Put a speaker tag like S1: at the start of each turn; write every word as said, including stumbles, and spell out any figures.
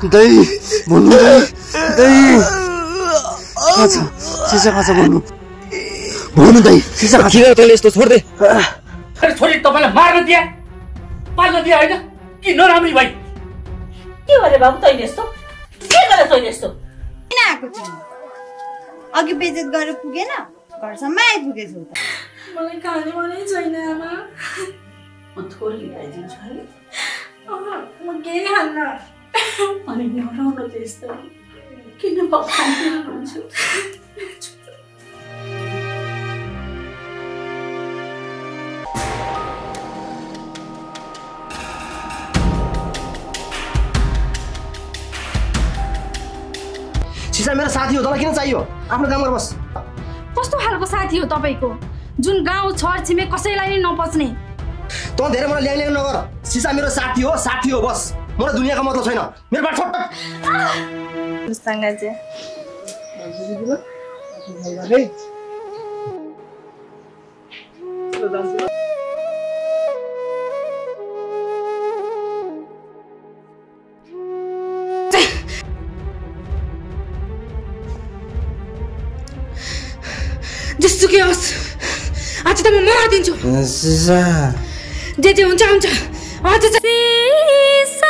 S1: दाई भन्नु दाई दाई अच्छा सिसा कहाँ छ भन्नु भन्नु दाई सिसा कहाँ
S2: किन तैँले यस्तो छोड्दे?
S3: अरे छोरी तपाईँलाई मार्न दिए पाल्न दिए होइन कि नराम्री भाइ
S4: के गरे बाबु तैँले यस्तो के गरे तैँले यस्तो
S5: किन आएको थिएन अघि बेइज्जत गरेर पुगेन घरसम्म आइपुगेछु त
S6: मलाई खाने मनै छैन आमा
S4: म थोरै ल्याइदिन्छु है
S6: म केही खान्न
S4: अनि नराउनु त्यस्तो किन पकाइदिनुहुन्छ
S2: सिसा मेरो साथी हो, तँलाई किन चाहियो? आफ्नो काममा बस।
S6: कस्तो खालको साथी हो तपाईको जुन गाउँ छर छिमेक कसैलाई नि नपच्ने?
S2: तँ धेरै मलाई ल्याङ ल्याङ नगर। सिसा मेरो साथी हो, साथी हो बस। मलाई दुनियाँको मतलब छैन। मेरो बाट छोड।
S5: मुस्ताङ अझै
S6: जसुकै होस् आज त म मारिदिन्छु।
S1: सिसा
S6: जे जे हुन्छ हुन्छ आज चाहिँ